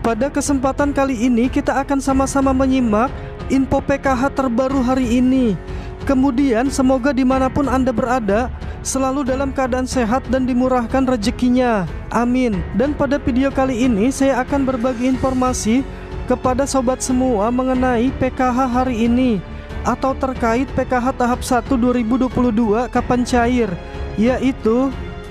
Pada kesempatan kali ini kita akan sama-sama menyimak info PKH terbaru hari ini. Kemudian semoga dimanapun Anda berada selalu dalam keadaan sehat dan dimurahkan rezekinya. Amin. Dan pada video kali ini saya akan berbagi informasi kepada sobat semua mengenai PKH hari ini atau terkait PKH tahap 1 2022 kapan cair, yaitu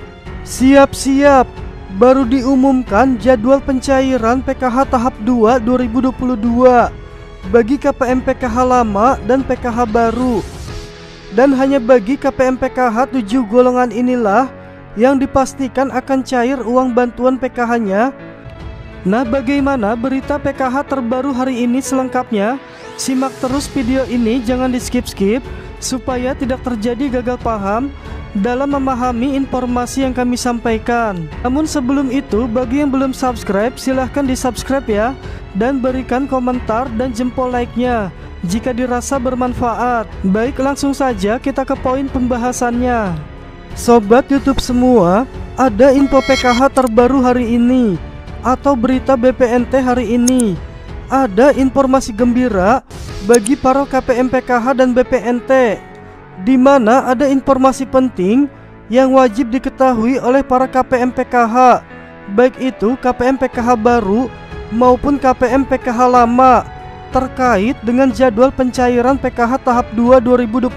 siap-siap, baru diumumkan jadwal pencairan PKH tahap 2 2022 bagi KPM PKH lama dan PKH baru. Dan hanya bagi KPM PKH 7 golongan inilah yang dipastikan akan cair uang bantuan PKH-nya. Nah, bagaimana berita PKH terbaru hari ini selengkapnya? Simak terus video ini, jangan di skip-skip supaya tidak terjadi gagal paham dalam memahami informasi yang kami sampaikan. Namun sebelum itu, bagi yang belum subscribe silahkan di subscribe ya, dan berikan komentar dan jempol like-nya jika dirasa bermanfaat. Baik, langsung saja kita ke poin pembahasannya. Sobat YouTube semua, ada info PKH terbaru hari ini atau berita BPNT hari ini. Ada informasi gembira bagi para KPM PKH dan BPNT, di mana ada informasi penting yang wajib diketahui oleh para KPM PKH, baik itu KPM PKH baru maupun KPM PKH lama, terkait dengan jadwal pencairan PKH tahap 2 2022.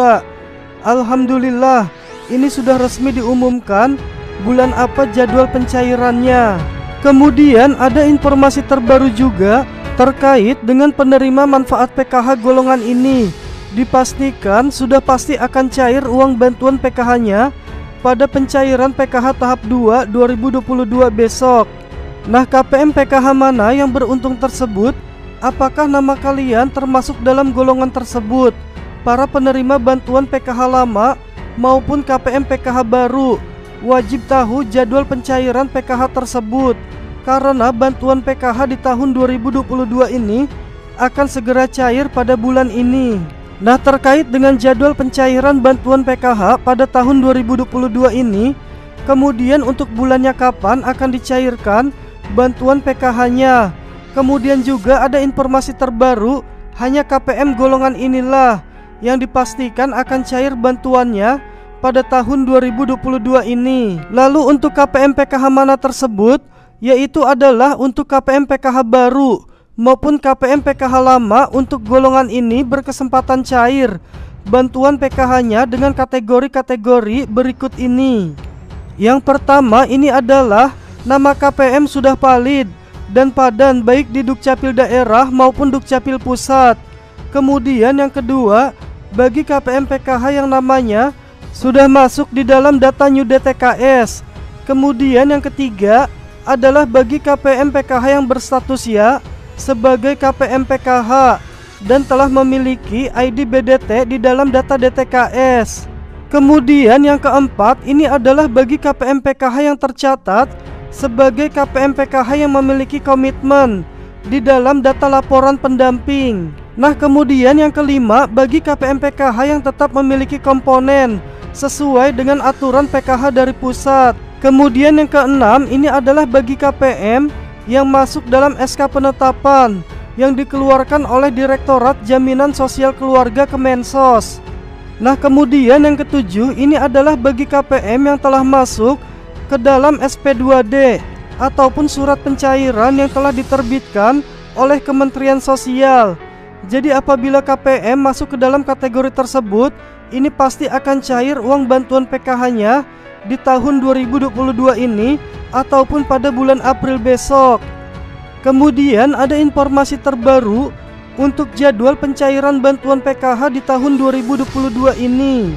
Alhamdulillah, ini sudah resmi diumumkan bulan apa jadwal pencairannya. Kemudian ada informasi terbaru juga terkait dengan penerima manfaat PKH golongan ini. Dipastikan sudah pasti akan cair uang bantuan PKH-nya pada pencairan PKH tahap 2 2022 besok. Nah, KPM PKH mana yang beruntung tersebut? Apakah nama kalian termasuk dalam golongan tersebut? Para penerima bantuan PKH lama maupun KPM PKH baru wajib tahu jadwal pencairan PKH tersebut, karena bantuan PKH di tahun 2022 ini akan segera cair pada bulan ini. Nah, terkait dengan jadwal pencairan bantuan PKH pada tahun 2022 ini, kemudian untuk bulannya kapan akan dicairkan bantuan PKH-nya. Kemudian juga ada informasi terbaru, hanya KPM golongan inilah yang dipastikan akan cair bantuannya pada tahun 2022 ini. Lalu untuk KPM PKH mana tersebut? Yaitu adalah untuk KPM PKH baru maupun KPM PKH lama. Untuk golongan ini berkesempatan cair bantuan PKH-nya dengan kategori-kategori berikut ini. Yang pertama ini adalah nama KPM sudah valid dan padan baik di Dukcapil daerah maupun Dukcapil pusat. Kemudian yang kedua, bagi KPM PKH yang namanya sudah masuk di dalam data New DTKS. Kemudian yang ketiga adalah bagi KPM PKH yang berstatus ya sebagai KPM PKH dan telah memiliki ID BDT di dalam data DTKS. Kemudian yang keempat ini adalah bagi KPM PKH yang tercatat sebagai KPM PKH yang memiliki komitmen di dalam data laporan pendamping. Nah, kemudian yang kelima bagi KPM PKH yang tetap memiliki komponen sesuai dengan aturan PKH dari pusat. Kemudian yang keenam ini adalah bagi KPM yang masuk dalam SK penetapan yang dikeluarkan oleh Direktorat Jaminan Sosial Keluarga Kemensos. Nah, kemudian yang ketujuh ini adalah bagi KPM yang telah masuk ke dalam SP2D ataupun surat pencairan yang telah diterbitkan oleh Kementerian Sosial. Jadi apabila KPM masuk ke dalam kategori tersebut, ini pasti akan cair uang bantuan PKH-nya di tahun 2022 ini ataupun pada bulan April besok. Kemudian ada informasi terbaru untuk jadwal pencairan bantuan PKH di tahun 2022 ini.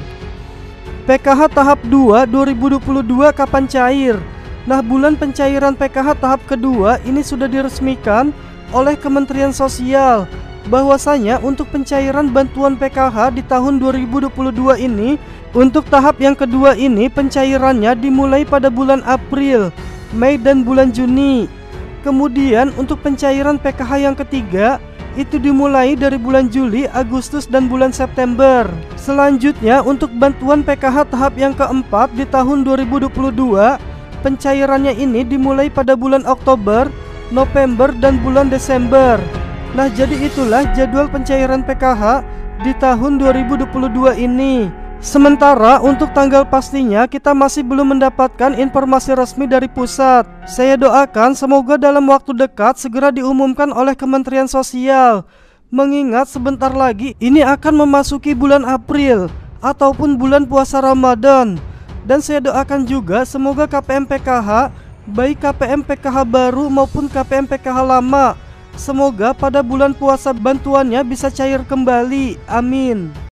PKH tahap 2 2022 kapan cair? Nah, bulan pencairan PKH tahap kedua ini sudah diresmikan oleh Kementerian Sosial bahwasanya untuk pencairan bantuan PKH di tahun 2022 ini, untuk tahap yang kedua ini pencairannya dimulai pada bulan April, Mei dan bulan Juni. Kemudian untuk pencairan PKH yang ketiga itu dimulai dari bulan Juli, Agustus dan bulan September. Selanjutnya untuk bantuan PKH tahap yang keempat di tahun 2022, pencairannya ini dimulai pada bulan Oktober, November, dan bulan Desember. Nah, jadi itulah jadwal pencairan PKH di tahun 2022 ini. Sementara untuk tanggal pastinya kita masih belum mendapatkan informasi resmi dari pusat. Saya doakan semoga dalam waktu dekat segera diumumkan oleh Kementerian Sosial. Mengingat sebentar lagi ini akan memasuki bulan April ataupun bulan puasa Ramadan. Dan saya doakan juga semoga KPM PKH, baik KPM PKH baru maupun KPM PKH lama, semoga pada bulan puasa bantuannya bisa cair kembali. Amin.